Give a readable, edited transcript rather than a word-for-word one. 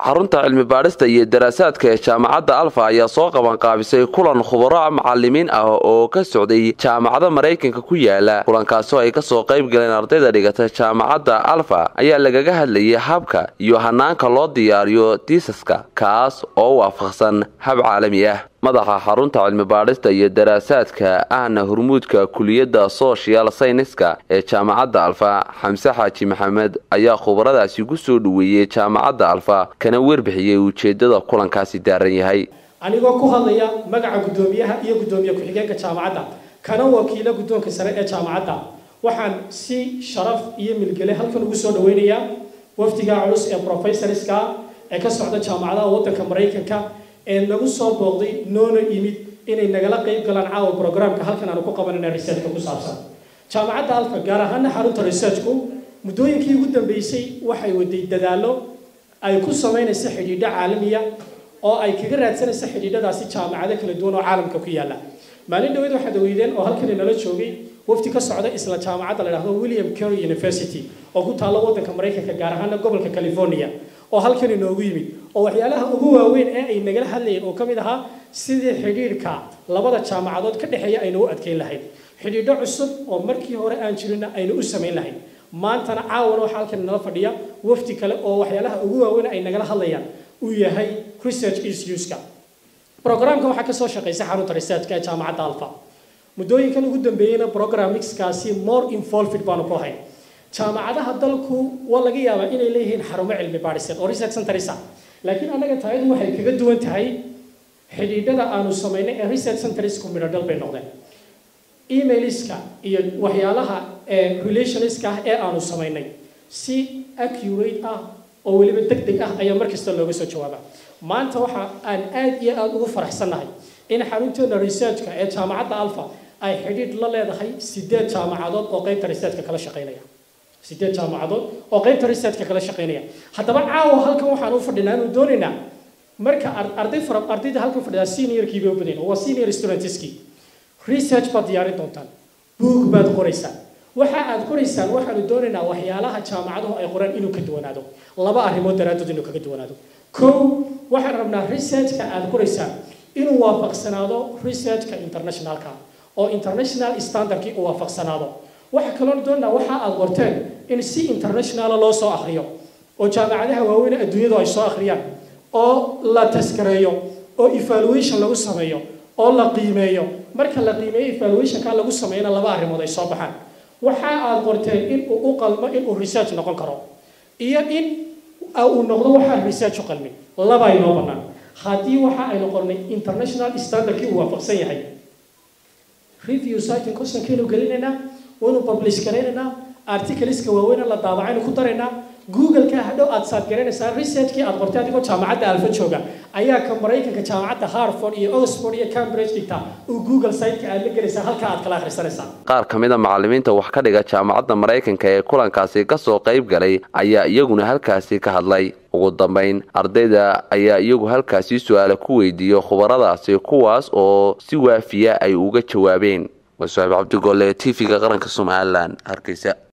xarunta cilmi baarista iyo daraasaadka ee jaamacadda Alfa ayaa soo qaban qaabisay kulan khubaro macallimiin ah oo ka socday jaamacadda Mareykanka ku yaala. kulankaas oo ay ka soo qayb galeen ardayda dhigata jaamacadda Alfa ayaa lagaga hadlayay habka iyo hanaanka loo diyaariyo thesis-ka kaas oo waafaqsan hab caalami ah. madaxa xarunta cilmi baarista iyo daraasaadka ahna hormuudka kuliyadda social science-ka ee jaamacadda Alfa Xamse Xaaji Maxamed ayaa khubaradaasi ku soo dhaweeyay jaamacadda Alfa kana warbixiyay ujeedada kulankaasi daaran yahay. anigoo ku hadlaya magaca gudoomiyaha iyo gudoomiye ku-xigeenka jaamacadda kana wakiila gudoonka sare ee jaamacadda waxaan si sharaf iyo milgale halkan ugu soo dhaweynayaa wafdiga culus ee professorska ee ka socda jaamacadda waddanka Mareykanka ee nagu soo booqday noona yimid inay nagala qayb galaan caawa programka halkan aanu ku qabanayna research ku saabsan jaamacadda Alfa gaar ahaan xarunta research-ku muddooyinkii ugu dambeysay waxay waday dadaalo ay ku sameynayso xidhiidho caalami ah oo ay kaga raadsanayso xidhiidhadaasi jaamacado kala duwan oo caalamka ku yaala. maalin dhaweyd waxaad ogeydeen oo halkan nala joogay wafdi ka socda isla jaamacadda la yiraahdo William Carey University oo ku taalo waddanka Mareykanka gaar ahaan gobolka California oo halkan inoogu yimid oo waxyaalaha ugu waaweyn ee ay nagala hadlayeen oo kamid ahaa sidii xidhiidhka labada jaamacadood ka dhaxeeya aynu u adkeyn lahayd xidhiidho cusub oo markii hore aan jirin aynu u sameyn lahayd. maantana caawana waxa halkan nala fadhiya wafdi kale oo waxyaalaha ugu waaweyn ay nagala hadlayaan uu yahay research issues-ka. programka waxa ka soo shaqeysay xarunta research-ka ee jaamacadda Alfa muddooyinkan ugu dambeeyayna programmix-kaasi more involved baanu ku hayn. jaamacadaha dalku waa laga yaabaa inay leeyihiin xarumo cilmi baadhiseed oo research centers ah laakiin anaga taayadu waxay kaga duwan tahay xidhiidhada aanu sameynay ee research centers ku midho dhal bay noqdeen. emailska iyo waxyaalaha relationska ee aanu sameynay si accurate ah oo waliba degdeg ah ayaa markasta looga soo jawaabaa. maanta waxa aan aad iyo aad ugu faraxsanahay in xarunteena research-ka ee jaamacadda Alfa ay xidhiidh la leedahay 8 jaamacadood oo qaybta research-ka kala shaqeynaya. 8 jaamacadood oo qaybta research-ka kala shaqeynaya. haddaba caawa halkan waxaan u fadhinaa inuu doonaynaa marka ardayda halkan fadhida senior-kii bay u badeen oo senior students-kii research baad diyaarin doontaan buug baad qoraysaan waxa aad qoraysaan waxaanu doonaynaa waxyaalaha jaamacaduhu ay qoraan inuu ka duwanaado laba arrimood daraadood inuu kaga duwanaado. kow waxaan rabnaa research-ka aad qoraysaan inuu waafaqsanaado research-ka international-ka oo international standard-kii uu waafaqsanaado. waxa kaloo doonaa waxa aad qorteen in si international loo soo akhriyo oo jaamacadaha waaweyn adduunyada ay soo akhriyaan oo la taskareeyo oo evaluation lagu sameeyo oo la qiimeeyo. marka la qiimeeyo evaluation-ka lagu sameeyana laba arrimood ay soo baxaan. waxa aad qorteen in uu u qalmo in uu research noqon karo iyo in uu noqdo waxa research u qalmin laba ay noo banaan. haddii waxa ay noqonay international standard-kii uu waafaqsan yahay review citing question-keenu gelinayna waynu publish gareynayna articles-ka waaweyn la daabacaynu ku daraynaa google-ka hadhow aad saad garanaysaa research-kii aad qortay adigoo jaamacadda Alfa jooga ayaa ka Mareykanka jaamacadda Harvard iyo Oxford iyo Cambridge dhigta oo google site-ka aad la gelaysaa halka aad kala akhrisanaysaa. qaar kamid ah macallimiinta wax ka dhiga jaamacadda Mareykanka ee kulankaasi ka soo qayb galay ayaa iyaguna halkaasi ka hadlay. ugu dambeyn ardayda ayaa iyagu halkaasi su'aalo ku weydiiyay khubaradaasi kuwaas oo si waafiya ay uga jawaabeen. Wasaab Cabdi Golle TV-ga qaranka Soomaaliland Hargeysa.